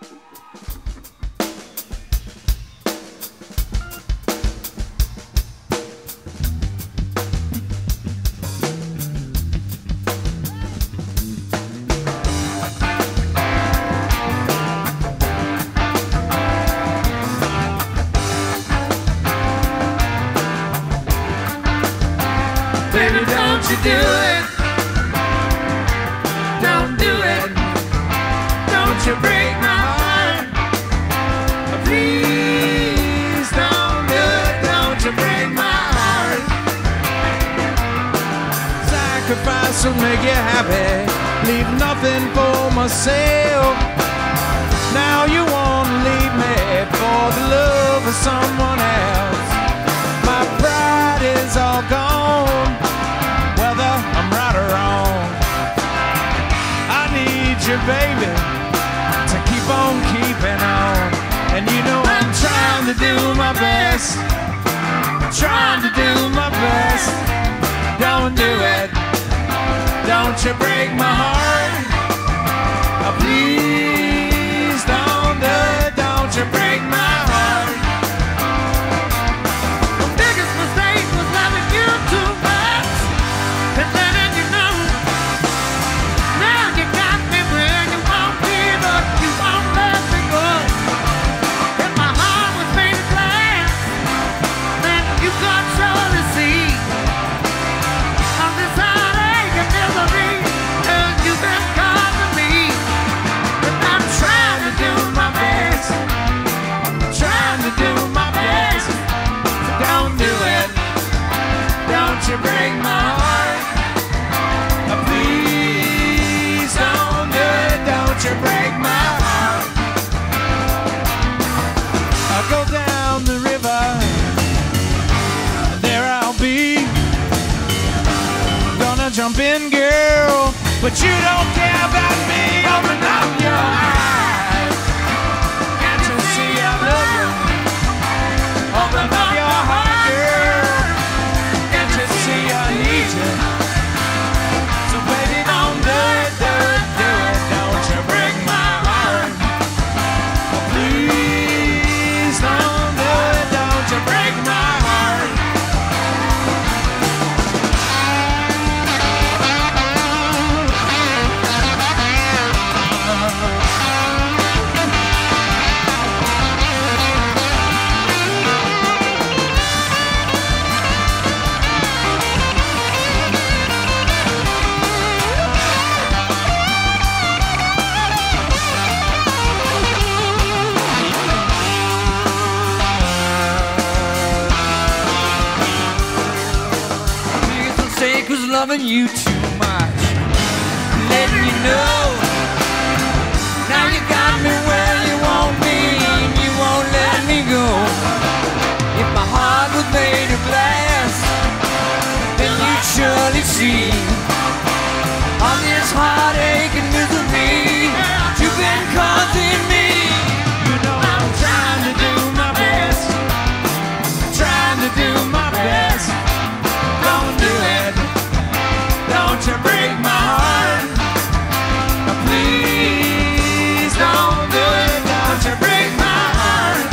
Baby, don't you do it. Don't do it. Don't you break my heart. Please don't do it. Don't you break my heart. Sacrifice will make you happy. Leave nothing for myself. Now you want to leave me for the love of someone else. My pride is all gone, whether I'm right or wrong. I need you, baby, to keep on keeping on. And you know I'm trying to do my best, trying to do my best. Don't do it. Don't you break my heart. Please don't do it. Don't you break my heart. The biggest mistake was loving you too much and letting you know. Now you got me where you want me, but you won't let me go. If my heart was made of glass, then you could surely see all this heartache and misery that you've been causing me. But I'm trying to do my best, trying to do my best. So don't do it. Don't you break my heart. Please don't do it. Don't you break my heart. I'll go down the river, there I'll be. Gonna jump in, girl, but you don't care about me. Open up your eyes. Can't you see I love you? Open up your heart, girl. Can't you see I need you? So baby, don't do it, do it, do it. Don't you break my heart. Please don't do it. Don't you break my heart. Biggest mistake was loving you too much, letting you know. Now you got me where you want me, and you won't let me go. If my heart was made of glass, then you'd surely see all this heartache and misery you've been causing me. You know I'm trying to do my best, trying to do my best. Don't do it. Don't you break my heart. Please don't do it. Don't you break my heart.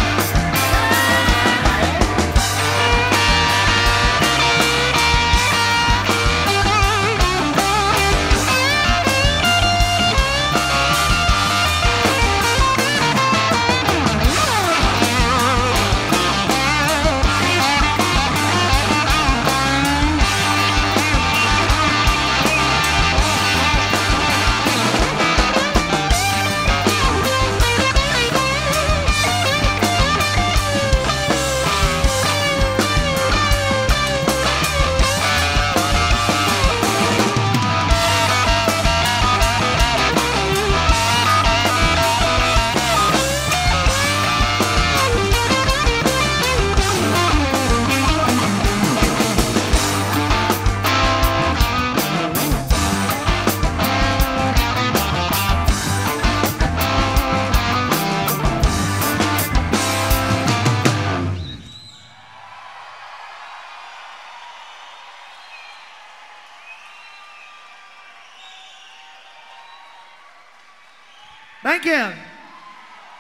Thank you.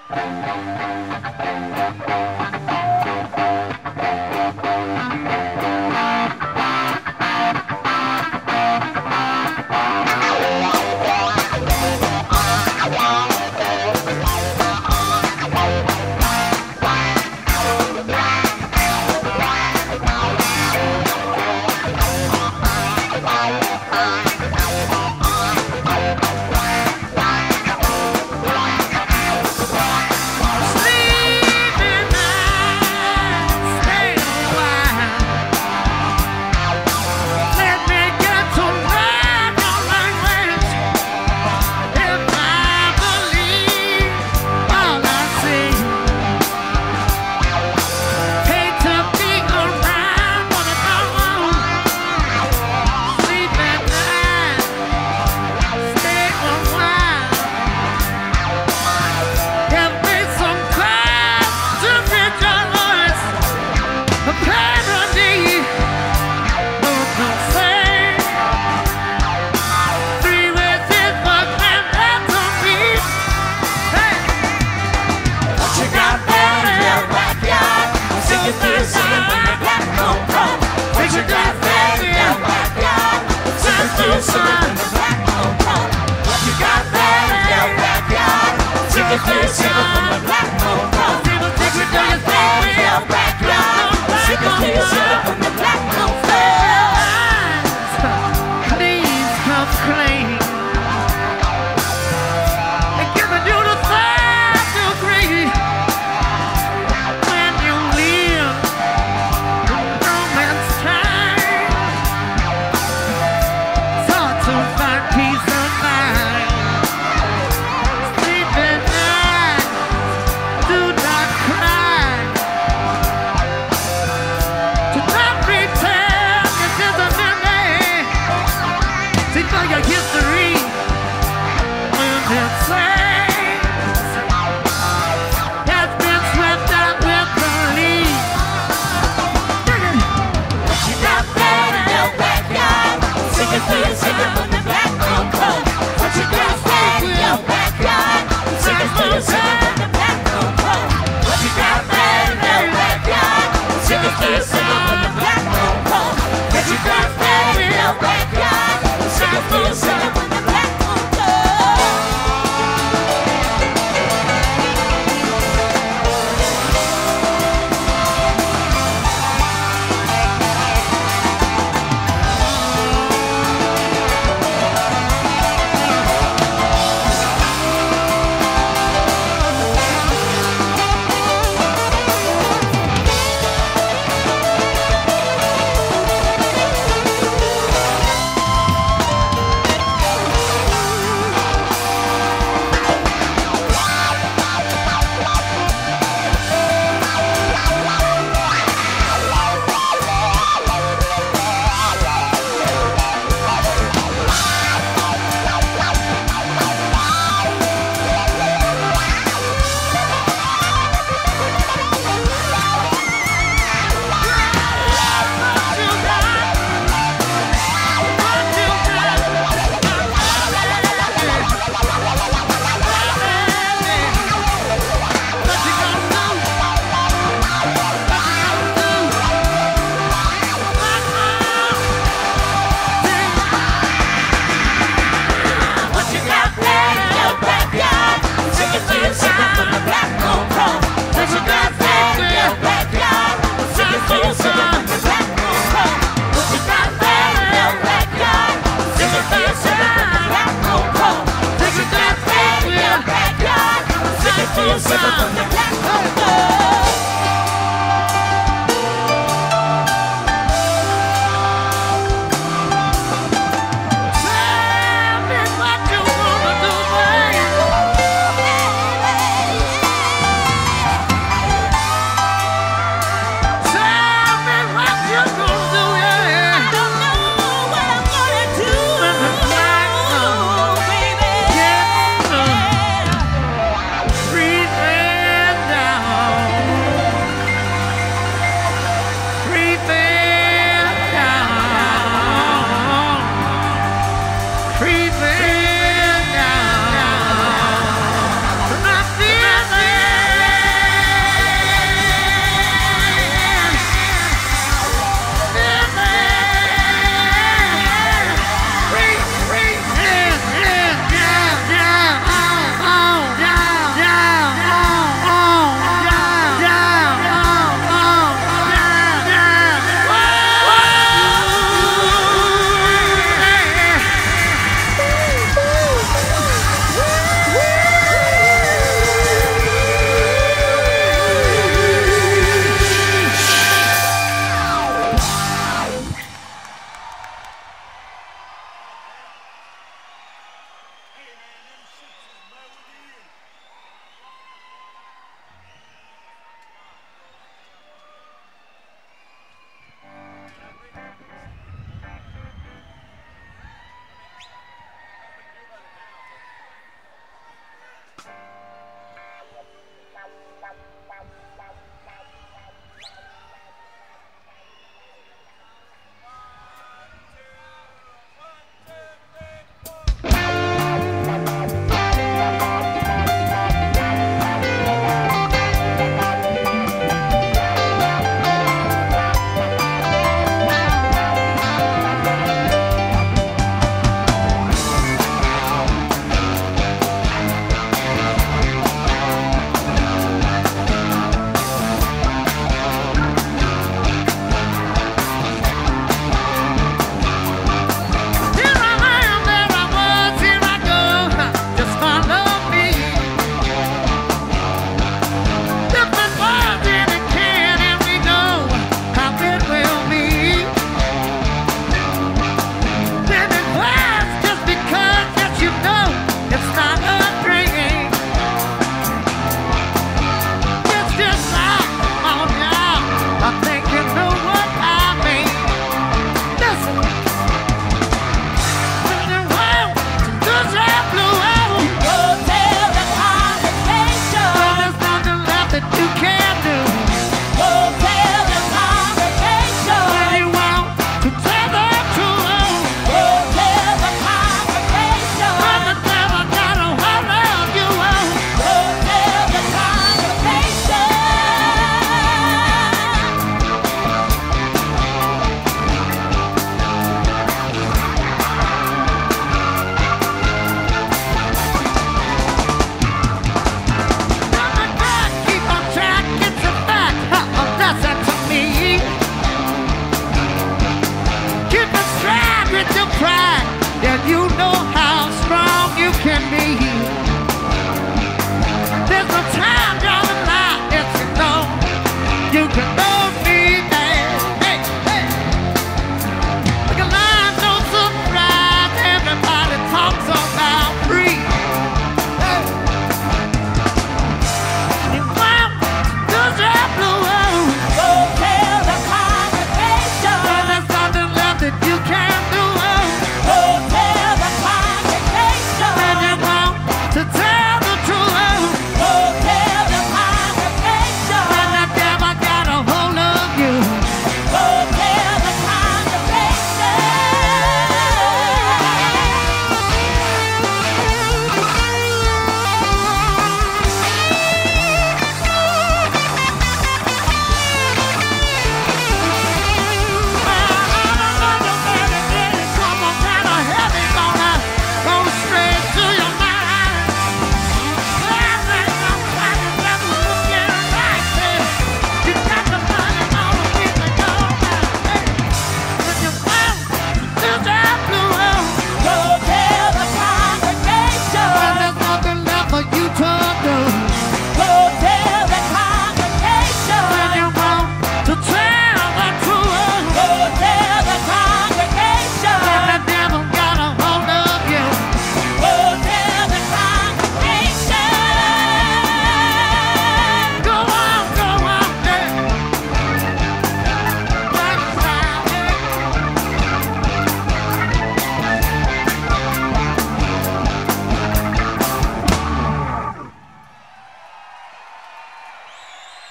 Sleeping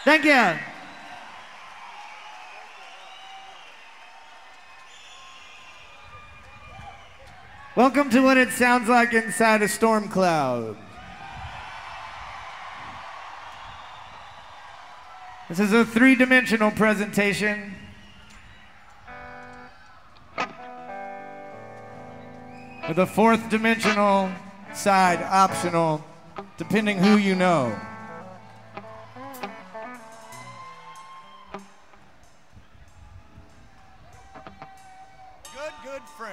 Thank you. Welcome to what it sounds like inside a storm cloud. This is a three-dimensional presentation. With a fourth dimensional side optional, depending who you know. Good friends.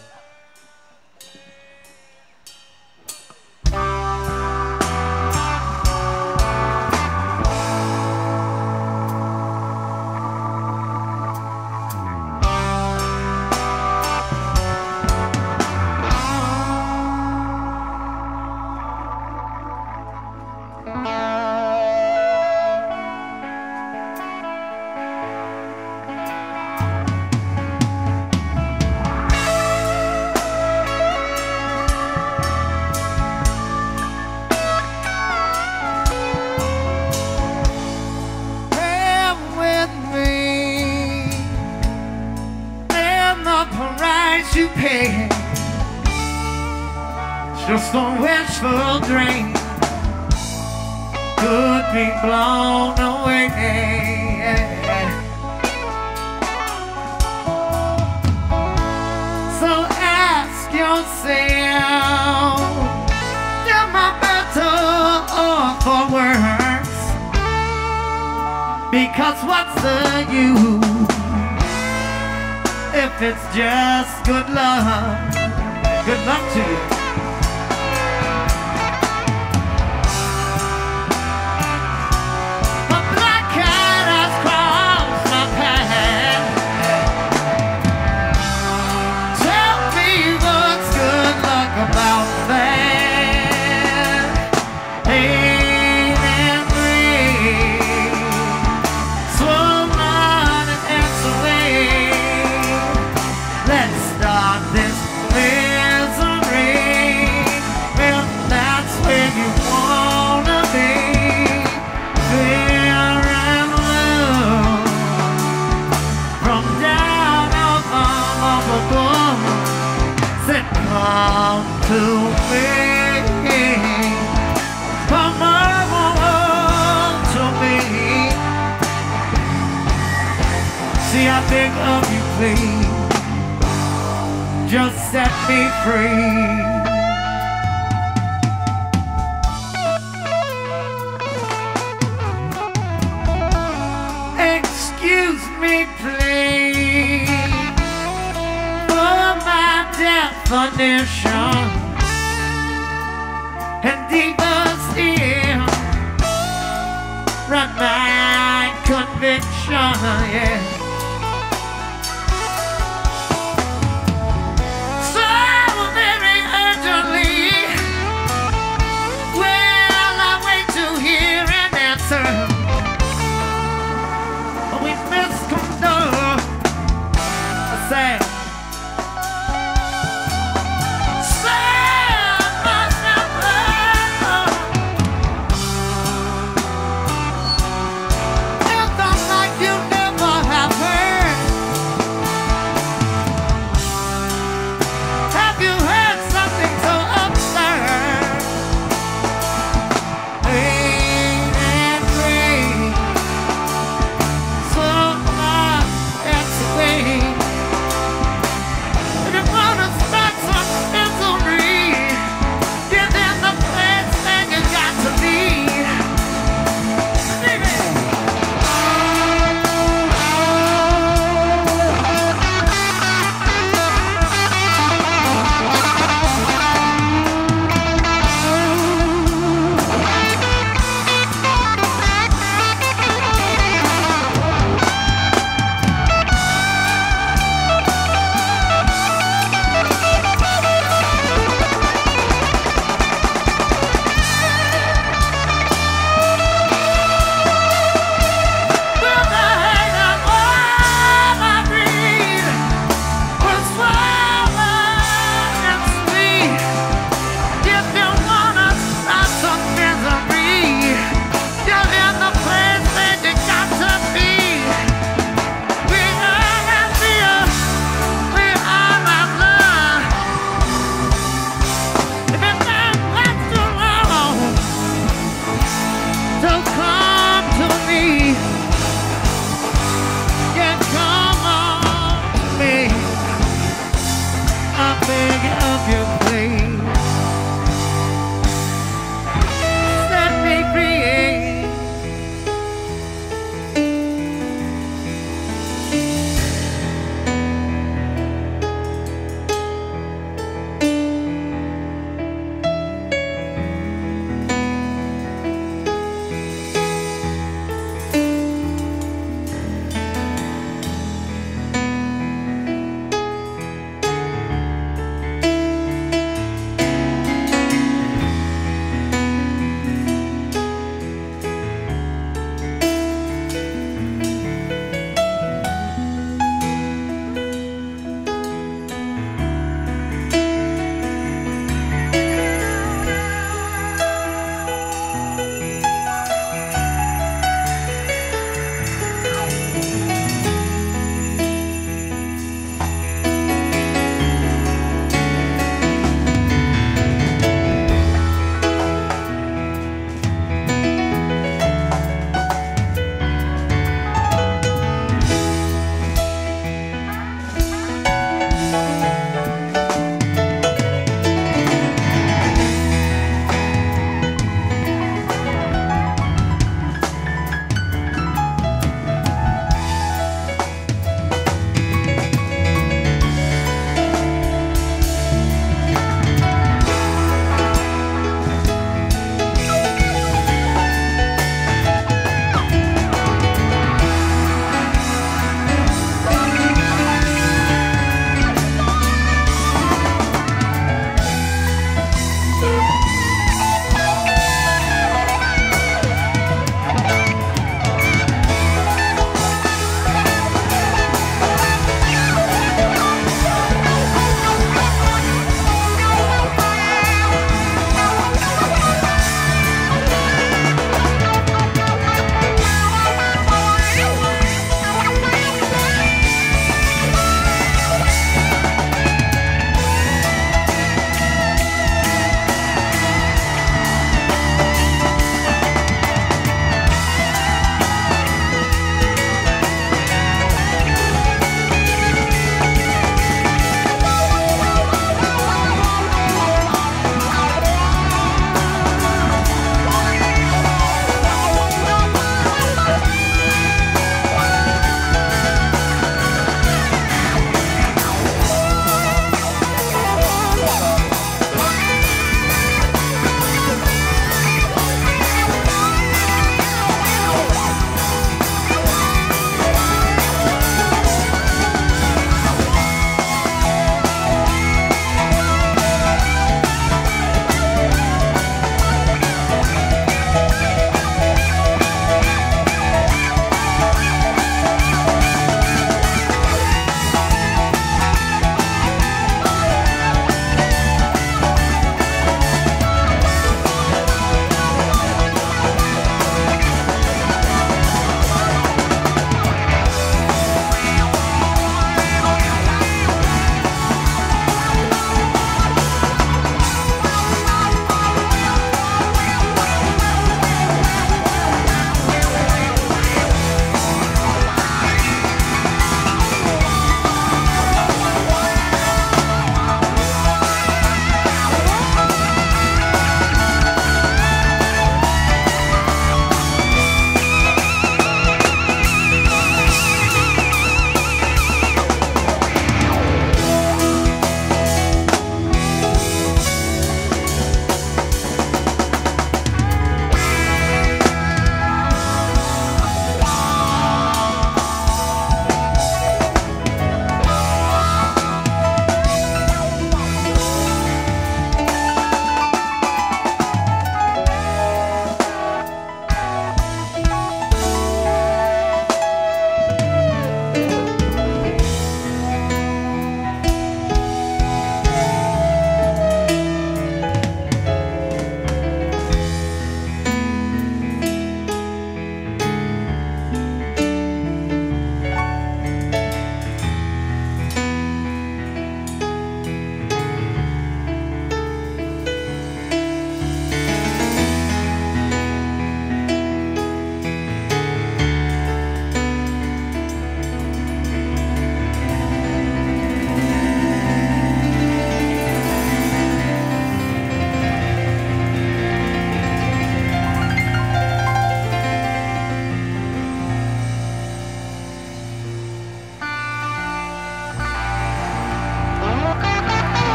You pay just a wishful dream could be blown away. So ask yourself, am I better off or worse? Because what's the use if it's just good luck? Good luck to you. A black cat has crossed my path. Tell me what's good luck about that. Pain and greed, swollen and answering. Let's start this misery. Well, that's where you wanna be. Fear and love from down above. Said, come to me. Come on to me. See, I beg of you, please. Just set me free. Excuse me, please, for my definition, and deeper still, run my conviction, yeah. We misconduct, I say. It's not like you never have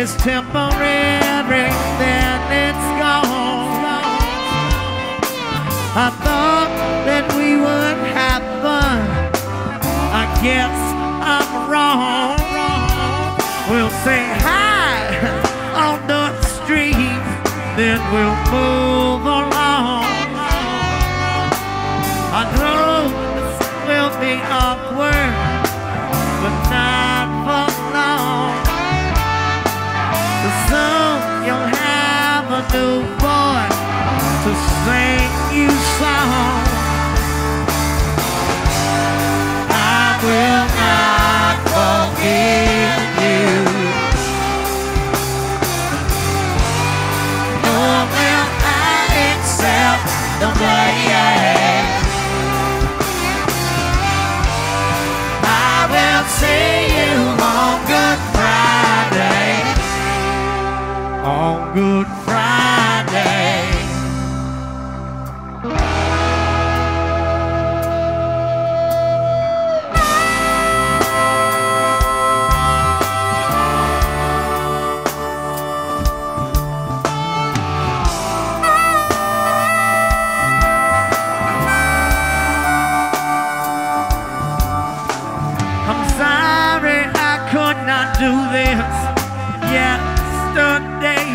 is temporary, then it's gone. I thought that we would have fun. I guess I'm wrong. We'll say hi on the street, then we'll move along. I know this will be awkward, but not for long. Soon you'll have a new boy to sing you songs. I will not forgive you, nor will I accept the blame. I will see you on Good Friday. On Good Friday. I'm sorry I could not do this yesterday,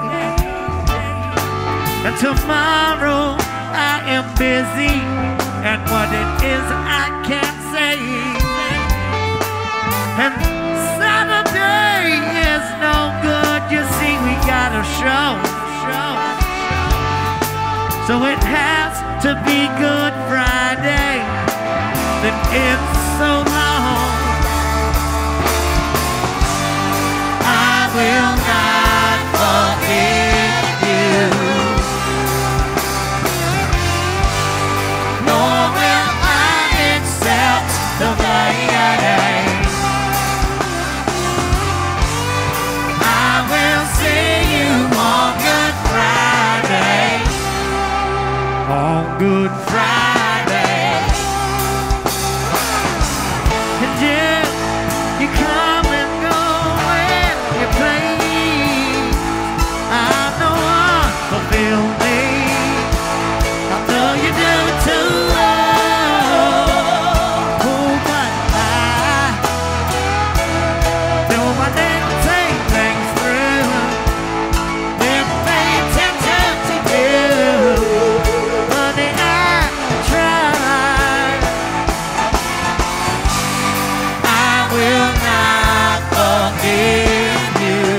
and tomorrow I am busy, and what it is I can't say. And Saturday is no good, you see we got a show. So it has to be Good Friday, then it's so long. I will not forgive you, nor will I accept the blame. I will see you on Good Friday. On Good Friday. And yeah, you come and go when you please. I'm the one to fulfill me. I know you do too. Oh, but I know I didn't take things through. Didn't pay attention to you. Honey, I tried. I will not forgive you,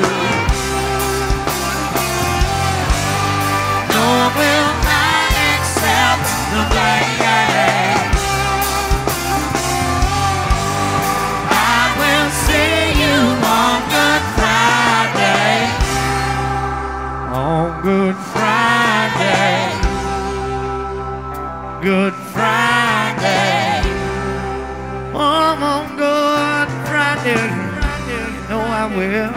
nor will I accept the blame. I will see you on Good Friday. On Good Friday. Good Friday. Oh, on Good Friday. You know I will.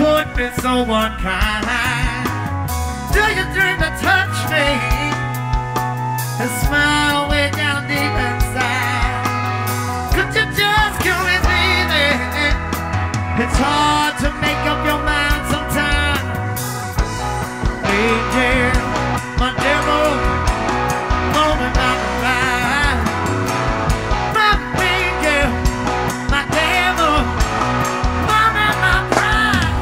could be so unkind. Do you dream to touch me and smile way down deep inside? Could you just come with me then? It's hard to make up your mind sometimes. Angel, my devil, moment by the my angel, my devil, moment my pride.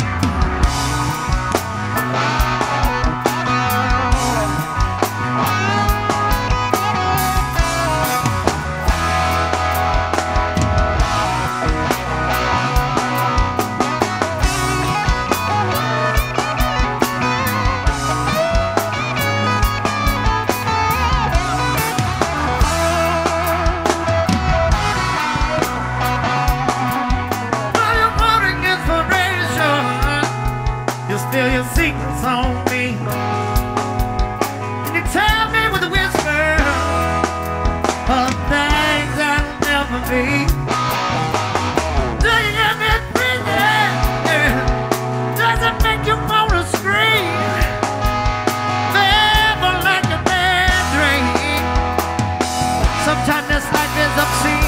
Spill your secrets on me, and you tell me with a whisper of things I'll never be. Do you get me breathing? Does it make you wanna scream? Never like a bad dream. Sometimes this life is obscene.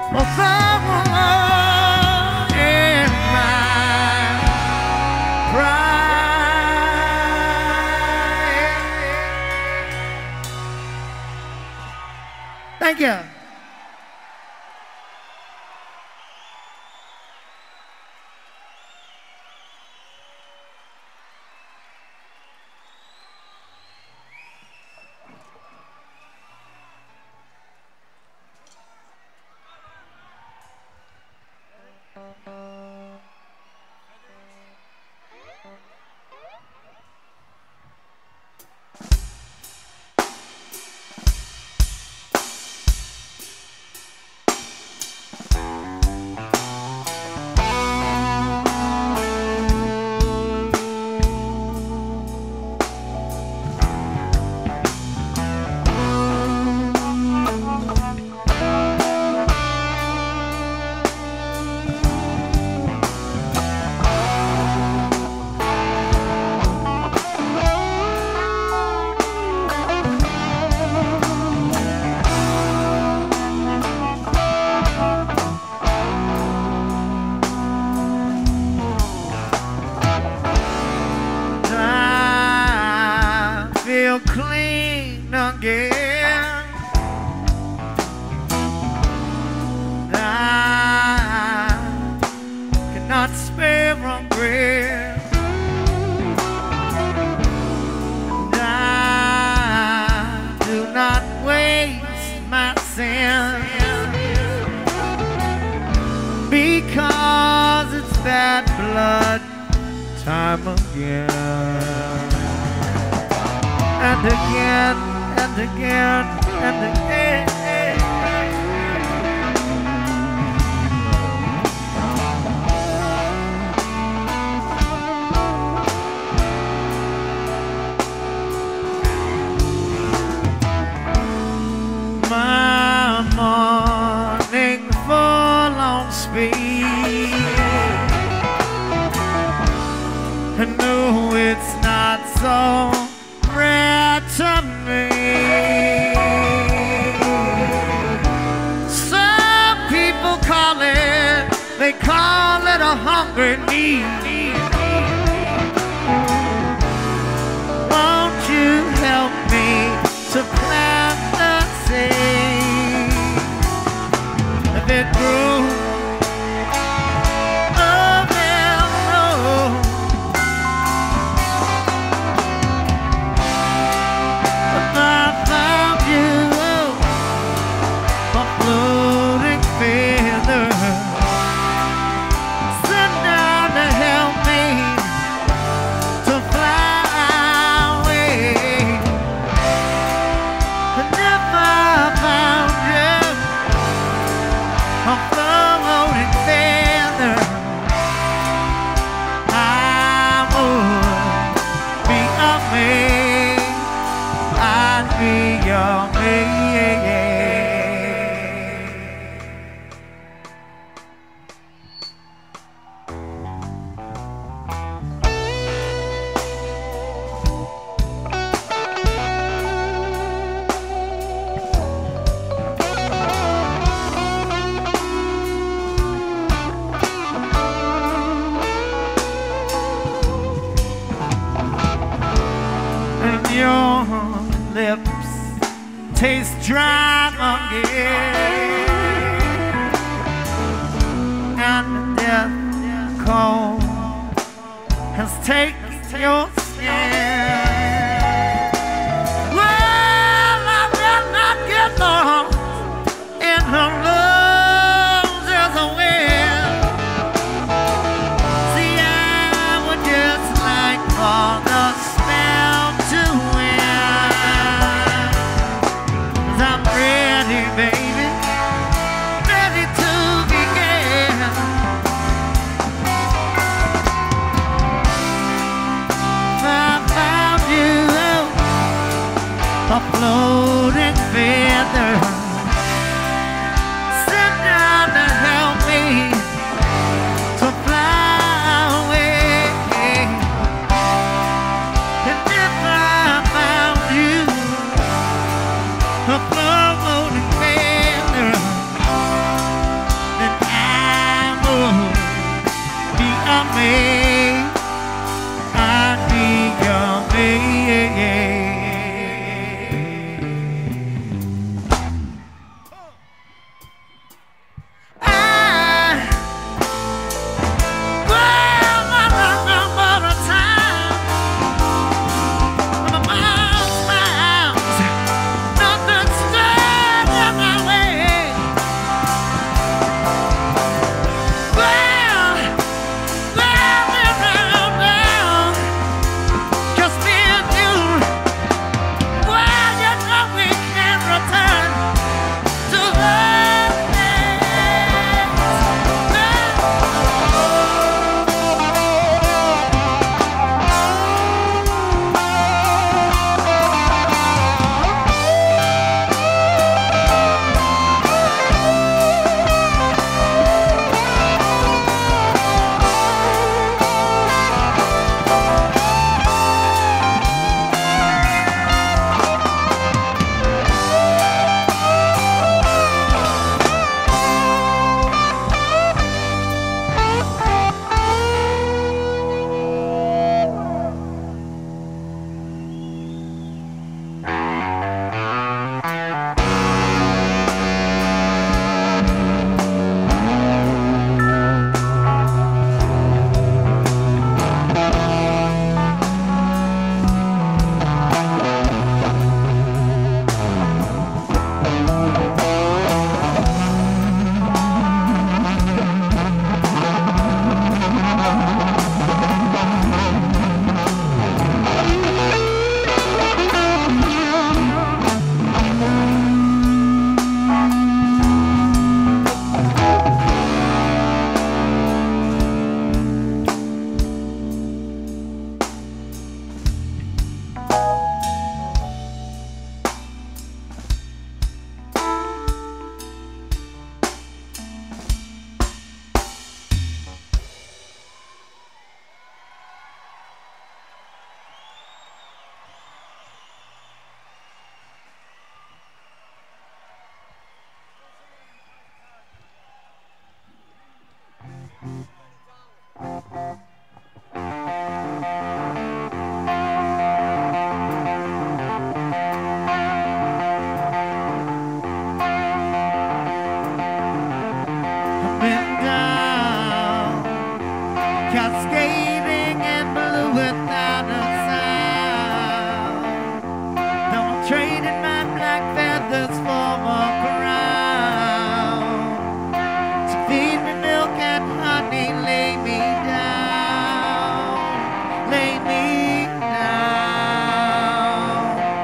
for someone in my pride. Thank you. Clean again. I cannot spare regret. I do not waste my sin because it's bad blood time again. And again, and again, and again. My morning full on speed. I know it's not so rare to me. Some people call it, they call it a hungry need. Won't you help me to plant the seed? If it grew, oh well, no. Your lips taste dry again, and the death cold has taken your skin. Well, I will not get lost in her lungs as a wind. See, I would just like for the spell to I'm ready, baby, ready to begin. I found you, a floating feather. I've been down, cascading and blue without a sound. Now I'm trading my black feathers for a crown. So feed me milk and honey, lay me down, lay me down.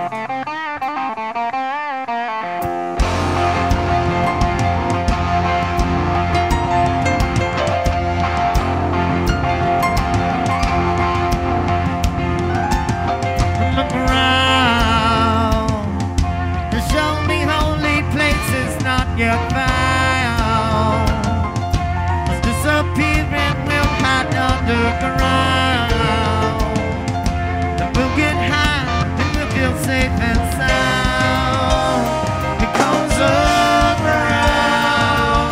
Look around to show me holy places not yet found. Must disappear and we'll hide underground. Then we'll get high and we'll feel safe and sound. It goes around,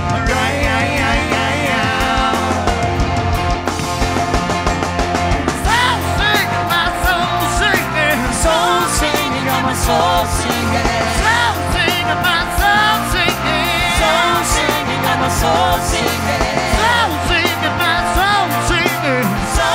soul singing, my soul singing, Soul singing, got my soul singing. soul singing, my soul singing, Soul singing, got my soul singing. soul singing, my soul singing. Soul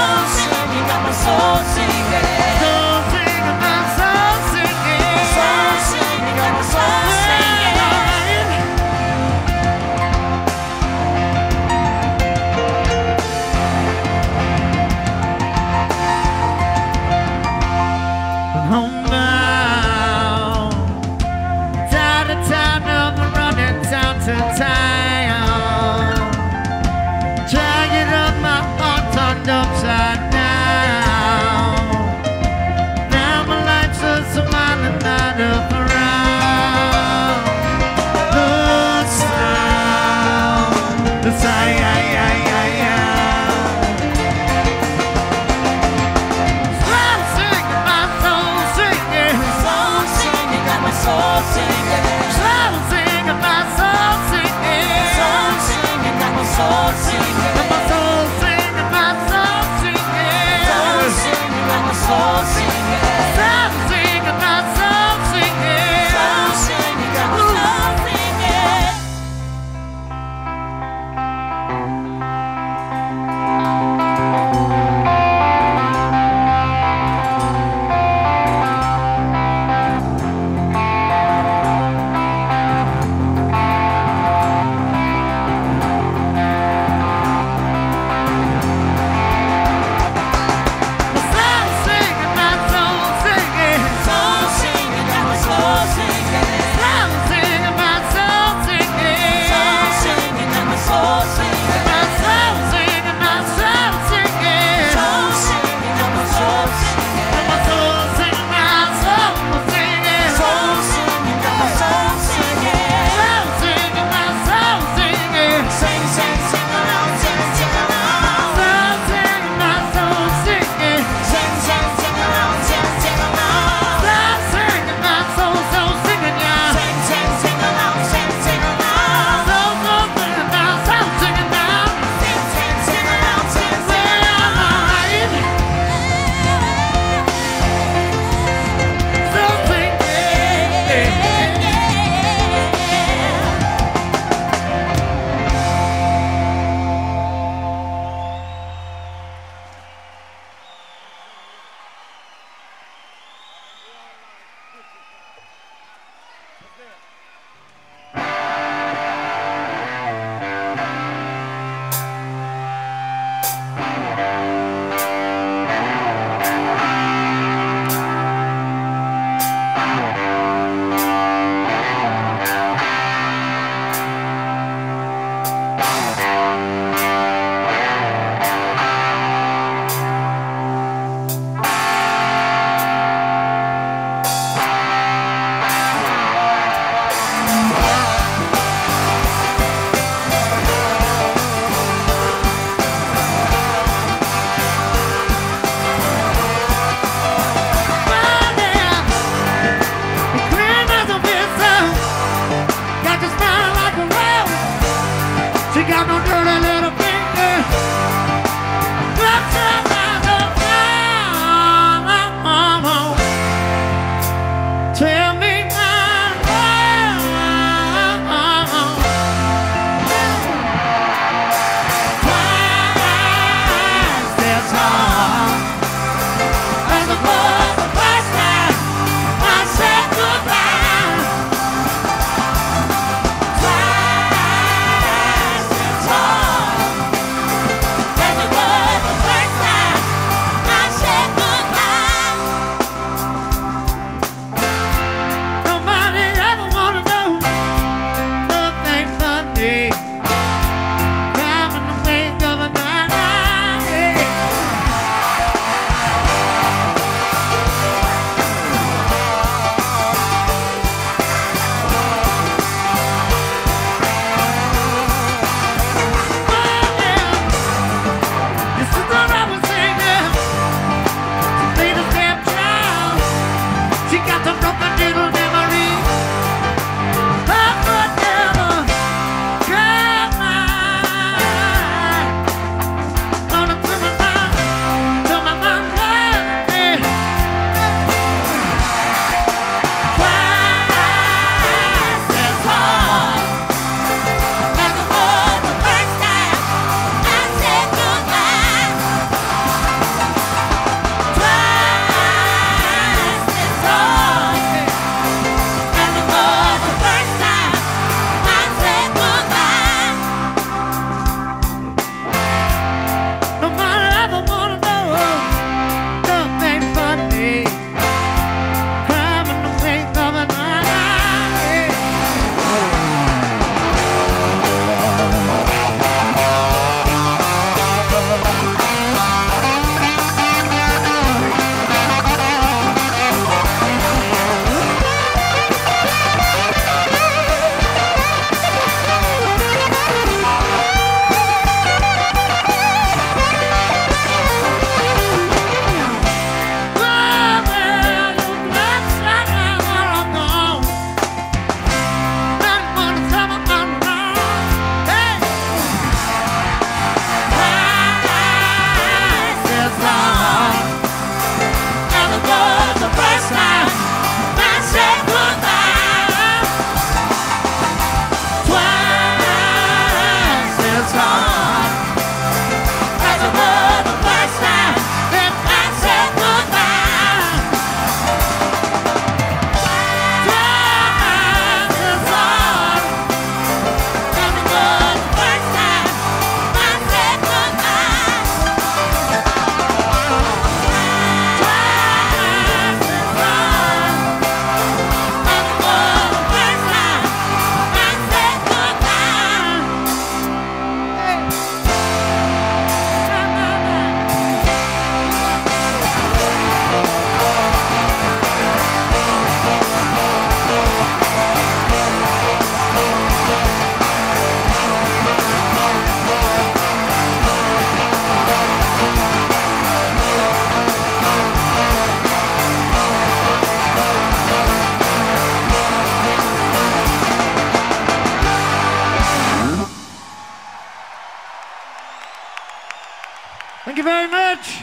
Thank you very much.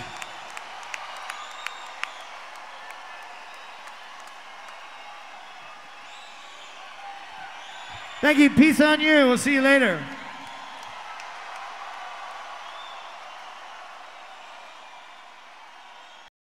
Thank you. Peace on you. We'll see you later.